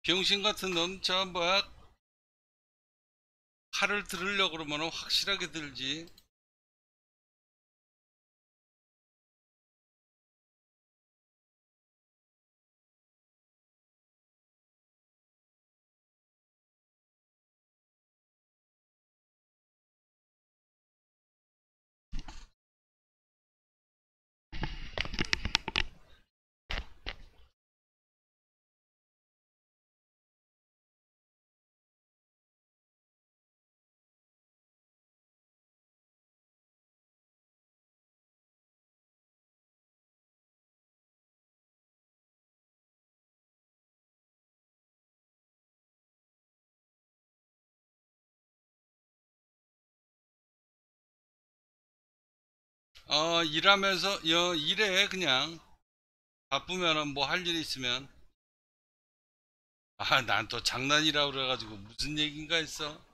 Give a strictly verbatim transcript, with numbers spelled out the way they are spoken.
병신 같은 놈, 저 뭐야, 칼을 들으려고 그러면 확실하게 들지. 어, 일하면서, 여, 일해, 그냥. 바쁘면은 뭐 할 일 있으면. 아, 난 또 장난이라 그래가지고 무슨 얘기인가 했어.